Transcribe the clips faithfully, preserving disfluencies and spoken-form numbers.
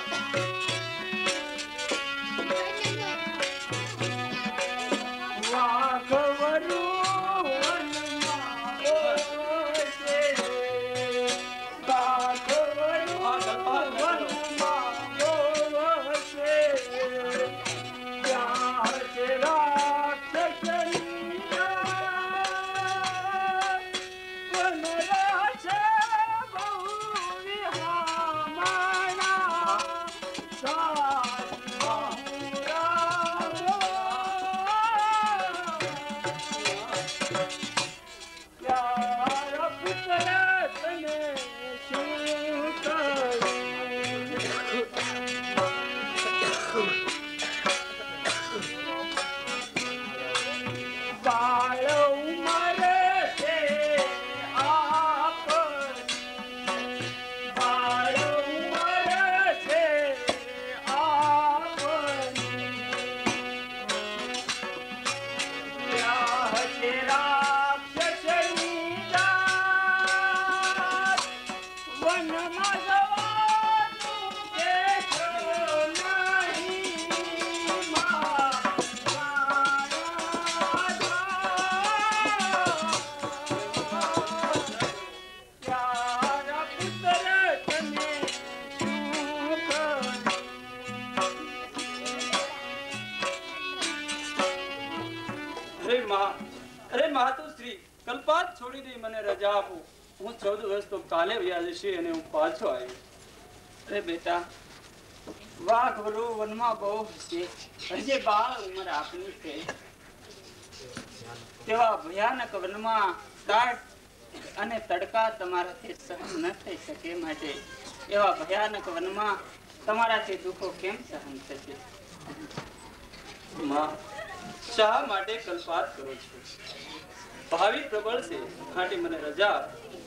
ભયાનક વનમાં દાટ અને તડકા તમારાથી સહન ન થઈ શકે માટે એવા ભયાનક વનમાં તમારાથી દુઃખો કેમ સહન થશે? માં શા માટે કલ્પાત કરો છો? ભાવિ પ્રબળ છે માટે મને રજા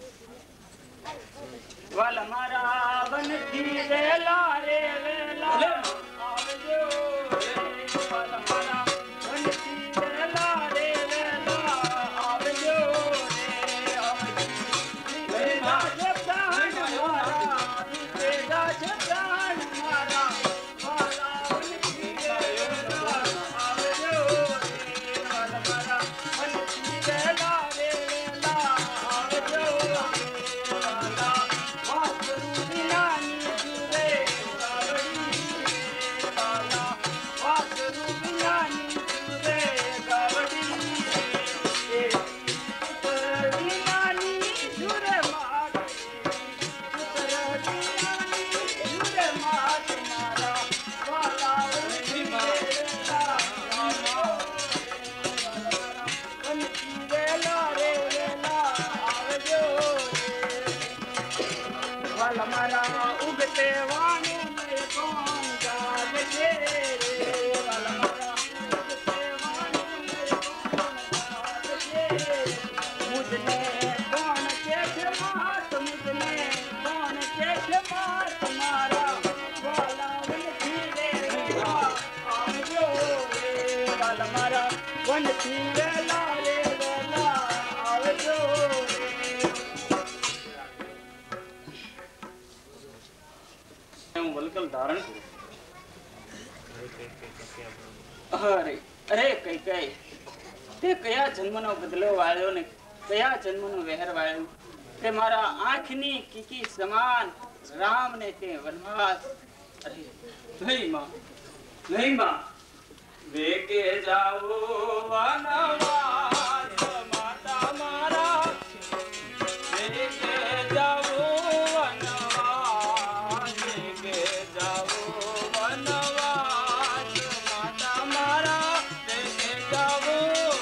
વાલ મારા વનથી વેલા રે વેલા આવજો વાલ મારા વનથી વેલા રે વેલા આવજો રે આવજો વેલા જતાણ મારા વેલા જતાણ મારા વાલા વનથી વેલા આવજો રે વાલ મારા વનથી વેલા રે વેલા આવજો ધારણ અરે અરે કઈ કઈ તે કયા જન્મનો બદલો વાળ્યો ને કયા જન્મનો વહેર વાળ્યો તે મારા આંખની કીકી સમાન રામ ને તે વનવાસ. અરે નહીં માં, નહીં માં, વેગે જાઓ વનવાસ માતા મારા, વેગે જાઓ વનવાસ, વેગે જાઓ વનવાસ માતા મારા, વેગે જાઓ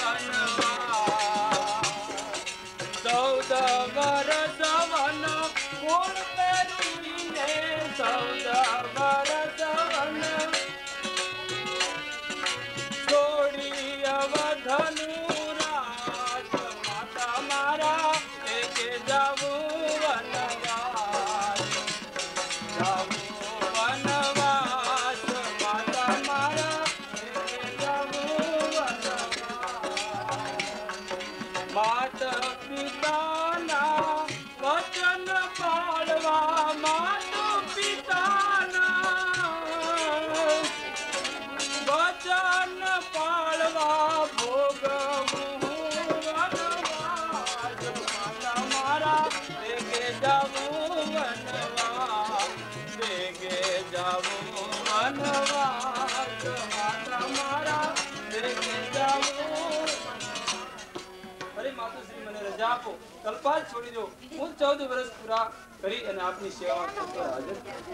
વનવાસ. ચૌદ વર્ષ વન કોણ પેરીને, ચૌદ વર્ષ વન છોડી અવધનું જાવું વનવાસ માતા મારા દેખે જાવું. અરે માતુશ્રી મને રજા આપો, કલ્પાલ છોડી દો. હું ચૌદ વર્ષ પૂરા કરી અને આપની સેવા કરતો હાજર.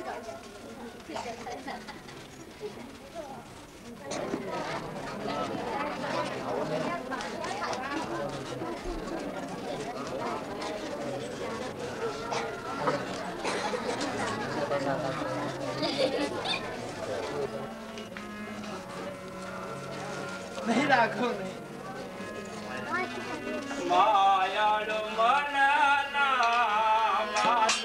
નહીં રાખો નહીં. માયાળુ મનના માત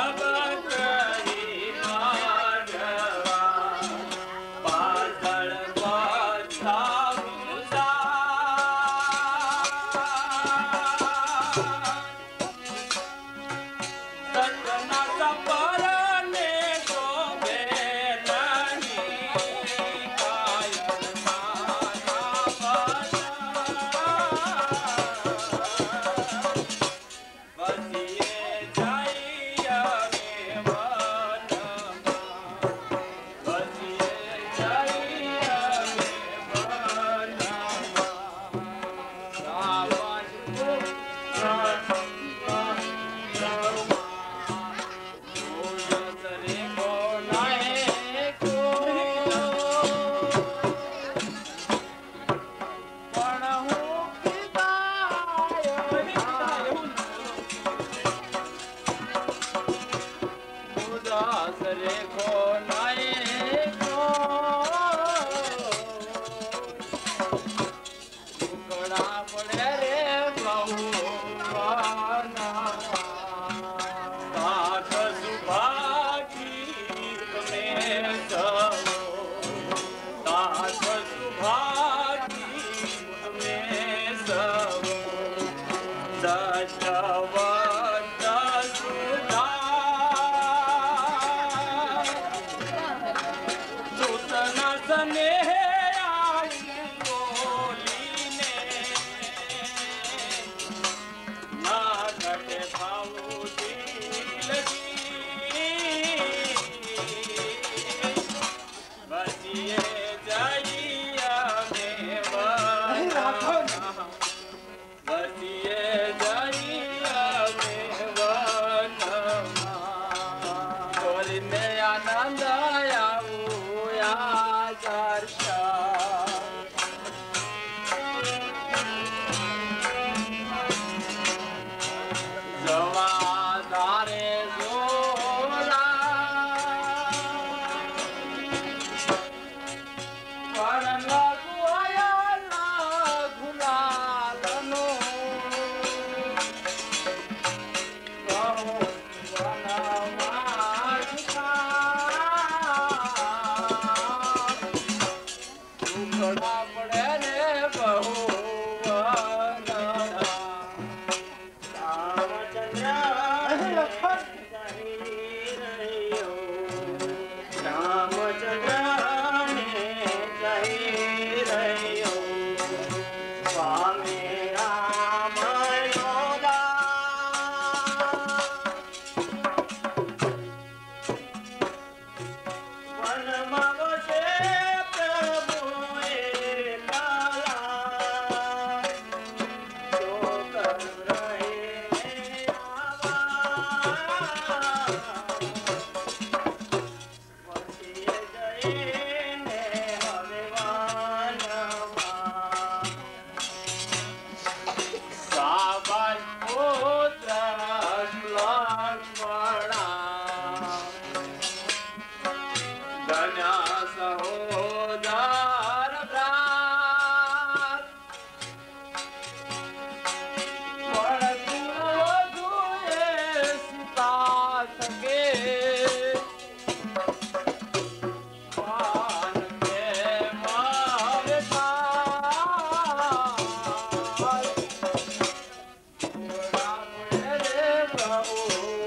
પાછળ Oh